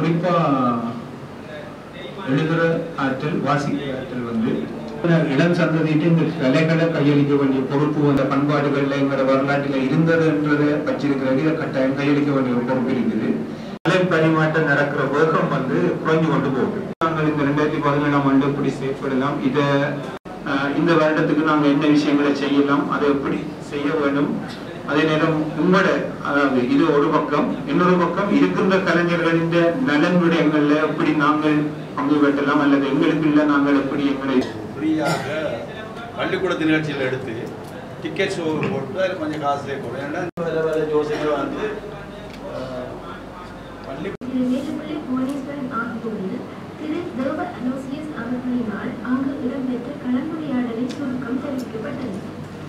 குறிப்பாக எழுதுகிற ஆற்றல் வாசிக்கிற ஆற்றல் வந்து இளம் சந்ததிட்டு இந்த கலைகளை கையளிக்க வேண்டிய பொறுப்பு அந்த பண்பாடுகள்ல எங்களோட வரலாற்றில் இருந்ததுன்றதை வச்சிருக்கிறது இதை கட்டாயம் கையளிக்க வேண்டிய ஒரு பொறுப்பு இருக்குது. கலை பரிமாற்றம் நடக்கிற வேகம் வந்து குறைஞ்சு கொண்டு போகுது. நாங்கள் இந்த 2017ஆம் ஆண்டு எப்படி செயல்படலாம், இதை இந்த வருடத்துக்கு நாங்கள் என்ன விஷயங்களை செய்யலாம், அதை எப்படி செய்ய வேண்டும், அதே நேரம் உங்களோட அதாவது இது ஒரு பக்கம், இன்னொரு பக்கம் இருக்கின்ற கலைஞர்களின் நலன் விடயங்கள்ல எப்படி நாங்கள் பங்கு பெற்றலாம் அல்லது எங்களுக்கு இல்லை நாங்கள் எப்படி எங்களை ஃப்ரீயாக பள்ளிக்கூடத்து நிகழ்ச்சியில் எடுத்து டிக்கெட் ஷோ போட்டு அதில் கொஞ்சம் காசுலேயே போடும். ஏன்னா வேலை யோசனை வந்து பள்ளி